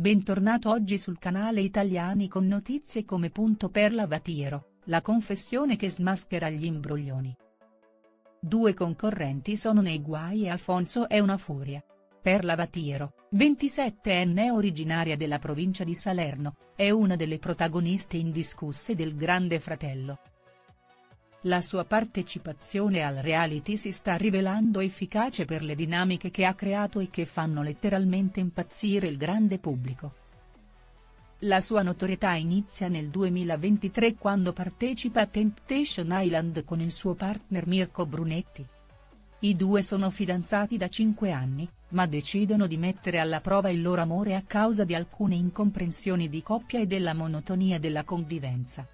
Bentornato oggi sul canale Italiani con notizie come Perla Vatiero, la confessione che smaschera gli imbroglioni. Due concorrenti sono nei guai e Alfonso è una furia. Perla Vatiero, 27enne originaria della provincia di Salerno, è una delle protagoniste indiscusse del Grande Fratello. La sua partecipazione al reality si sta rivelando efficace per le dinamiche che ha creato e che fanno letteralmente impazzire il grande pubblico. La sua notorietà inizia nel 2023 quando partecipa a Temptation Island con il suo partner Mirko Brunetti. I due sono fidanzati da 5 anni, ma decidono di mettere alla prova il loro amore a causa di alcune incomprensioni di coppia e della monotonia della convivenza.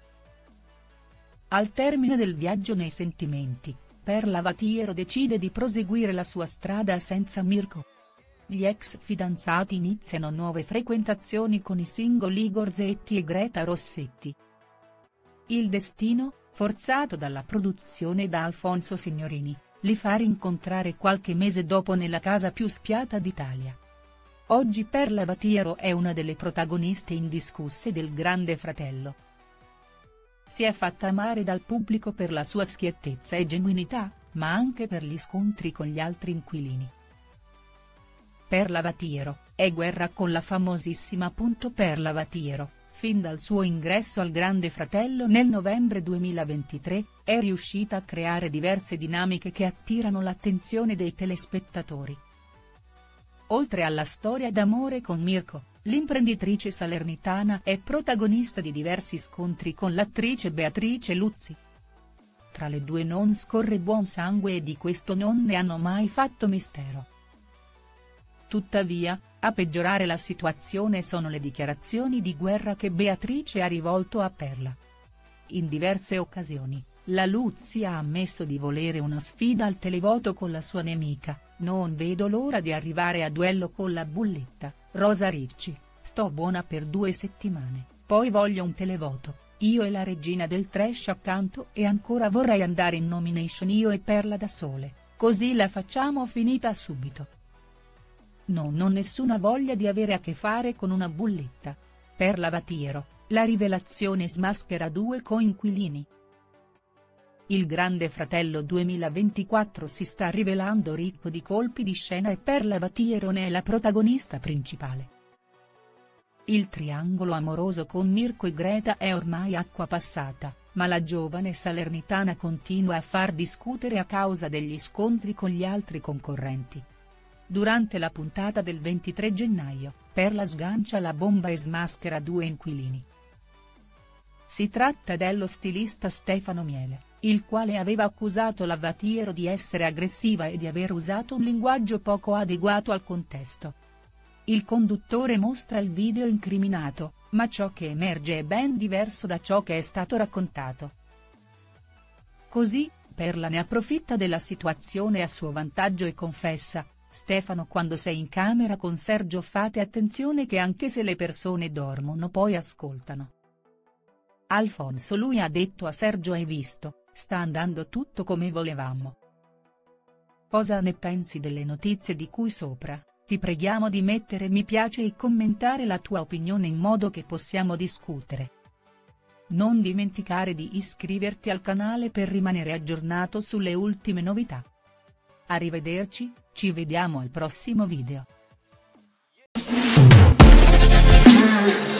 Al termine del viaggio nei sentimenti, Perla Vatiero decide di proseguire la sua strada senza Mirko. Gli ex fidanzati iniziano nuove frequentazioni con i singoli Igor Zetti e Greta Rossetti. Il destino, forzato dalla produzione da Alfonso Signorini, li fa rincontrare qualche mese dopo nella casa più spiata d'Italia. Oggi Perla Vatiero è una delle protagoniste indiscusse del Grande Fratello. Si è fatta amare dal pubblico per la sua schiettezza e genuinità, ma anche per gli scontri con gli altri inquilini. Perla Vatiero, è guerra con la famosissima. Perla Vatiero, fin dal suo ingresso al Grande Fratello nel novembre 2023, è riuscita a creare diverse dinamiche che attirano l'attenzione dei telespettatori. Oltre alla storia d'amore con Mirko, l'imprenditrice salernitana è protagonista di diversi scontri con l'attrice Beatrice Luzzi. Tra le due non scorre buon sangue e di questo non ne hanno mai fatto mistero. Tuttavia, a peggiorare la situazione sono le dichiarazioni di guerra che Beatrice ha rivolto a Perla. In diverse occasioni, la Luzzi ha ammesso di volere una sfida al televoto con la sua nemica: "Non vedo l'ora di arrivare a duello con la bulletta, Rosa Ricci, sto buona per 2 settimane, poi voglio un televoto, io e la regina del trash accanto e ancora vorrei andare in nomination io e Perla da sole, così la facciamo finita subito. Non ho nessuna voglia di avere a che fare con una bulletta". Perla Vatiero, la rivelazione smaschera 2 coinquilini. Il Grande Fratello 2024 si sta rivelando ricco di colpi di scena e Perla Vatiero ne è la protagonista principale. Il triangolo amoroso con Mirko e Greta è ormai acqua passata, ma la giovane salernitana continua a far discutere a causa degli scontri con gli altri concorrenti. Durante la puntata del 23 gennaio, Perla sgancia la bomba e smaschera 2 inquilini. Si tratta dello stilista Stefano Miele, il quale aveva accusato la Vatiero di essere aggressiva e di aver usato un linguaggio poco adeguato al contesto. Il conduttore mostra il video incriminato, ma ciò che emerge è ben diverso da ciò che è stato raccontato. Così, Perla ne approfitta della situazione a suo vantaggio e confessa: "Stefano, quando sei in camera con Sergio fate attenzione che anche se le persone dormono poi ascoltano". Alfonso: "Lui ha detto a Sergio hai visto, sta andando tutto come volevamo". Cosa ne pensi delle notizie di cui sopra? Ti preghiamo di mettere mi piace e commentare la tua opinione in modo che possiamo discutere. Non dimenticare di iscriverti al canale per rimanere aggiornato sulle ultime novità. Arrivederci, ci vediamo al prossimo video.